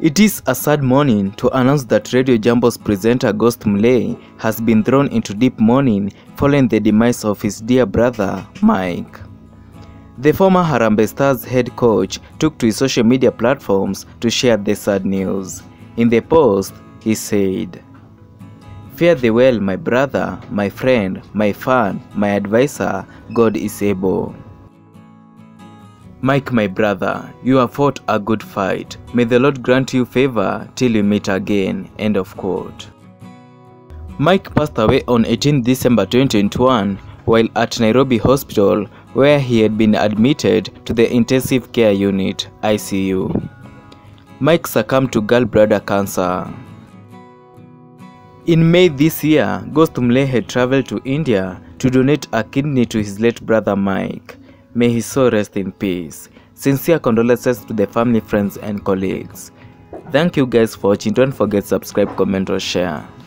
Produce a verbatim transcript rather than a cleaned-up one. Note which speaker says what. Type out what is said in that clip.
Speaker 1: It is a sad morning to announce that Radio Jambo's presenter Ghost Mulee has been thrown into deep mourning following the demise of his dear brother, Mike. The former Harambee Stars head coach took to his social media platforms to share the sad news. In the post, he said, "Fare thee well, my brother, my friend, my fan, my advisor, God is able. Mike, my brother, you have fought a good fight. May the Lord grant you favor till we meet again." End of quote. Mike passed away on eighteenth December twenty twenty-one while at Nairobi Hospital, where he had been admitted to the intensive care unit I C U. Mike succumbed to gallbladder cancer. In May this year, Ghost Mulee had traveled to India to donate a kidney to his late brother Mike. May his soul rest in peace. Sincere condolences to the family, friends and colleagues. Thank you guys for watching. Don't forget to subscribe, comment or share.